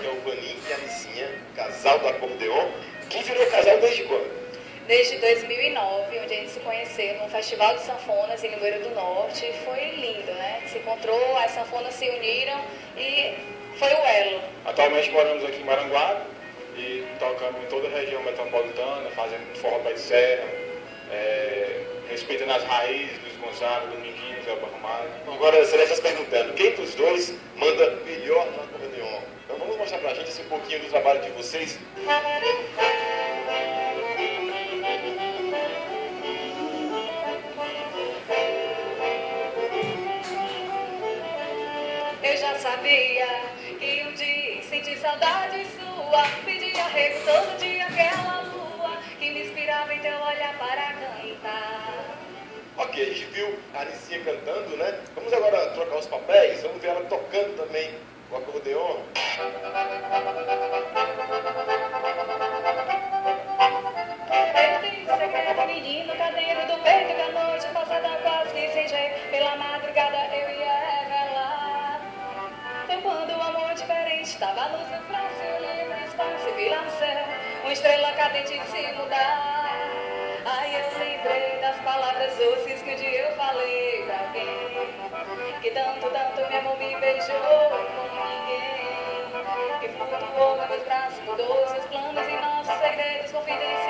que é o Vanim e a Nicinha, casal do acordeon, que virou casal desde quando? Desde 2009, onde a gente se conheceu num festival de sanfonas em Limoeiro do Norte. Foi lindo, né? Se encontrou, as sanfonas se uniram e foi o elo. Atualmente moramos aqui em Maranguape e tocamos em toda a região metropolitana, fazendo forró pé de serra, respeitando as raízes, Luiz Gonzaga, Dominguinhos, Zé Ramalho. Agora, a Celeste está perguntando, quem dos dois manda melhor no acordeon? Então vamos mostrar pra gente um pouquinho do trabalho de vocês. Eu já sabia que um dia senti saudade sua, pedi arrego todo dia aquela lua que me inspirava em teu olhar para cantar. Ok, a gente viu a Nicinha cantando, né? Vamos agora trocar os papéis, vamos ver ela tocando também o acordeon. Eu tenho um segredo, menino, tá dentro do peito que a noite passada quase que sem jeito. Pela madrugada eu ia revelar. Foi quando o amor diferente tava a luz no braço, eu olhei pro espaço e vi lá no céu uma estrela cadente de se mudar. Aí eu lembrei das palavras doces que um dia eu falei pra alguém, que tanto meu amor me beijou como ninguém, que flutuou nos meus braços, mudou seus planos e nossos segredos confidenciais.